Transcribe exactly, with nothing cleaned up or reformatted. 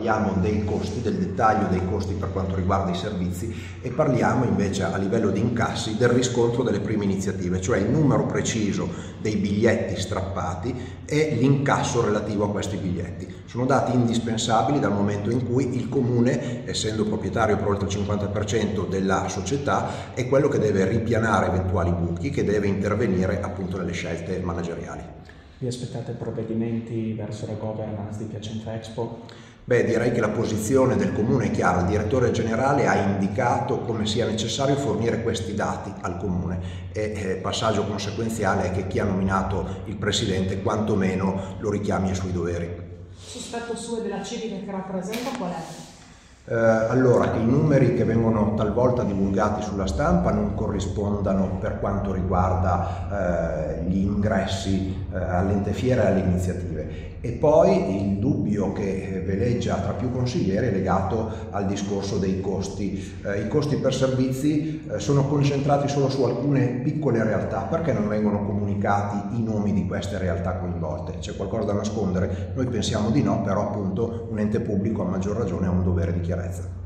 parliamo dei costi, del dettaglio dei costi per quanto riguarda i servizi, e parliamo invece a livello di incassi del riscontro delle prime iniziative, cioè il numero preciso dei biglietti strappati e l'incasso relativo a questi biglietti. Sono dati indispensabili dal momento in cui il Comune, essendo proprietario per oltre il cinquanta per cento della società, è quello che deve ripianare eventuali buchi, che deve intervenire appunto nelle scelte manageriali. Vi aspettate provvedimenti verso la governance di Piacenza Expo? Beh, direi che la posizione del Comune è chiara. Il direttore generale ha indicato come sia necessario fornire questi dati al Comune e eh, passaggio conseguenziale è che chi ha nominato il Presidente quantomeno lo richiami ai suoi doveri. Il sospetto suo e della Civica che rappresenta qual è? Eh, allora, che i numeri che vengono talvolta divulgati sulla stampa non corrispondano per quanto riguarda eh, gli ingressi eh, all'ente fiera e alle iniziative. E poi il dubbio che veleggia tra più consiglieri è legato al discorso dei costi. Eh, I costi per servizi eh, sono concentrati solo su alcune piccole realtà. Perché non vengono comunicati i nomi di queste realtà coinvolte? C'è qualcosa da nascondere? Noi pensiamo di no, però appunto un ente pubblico a maggior ragione ha un dovere di chiarezza.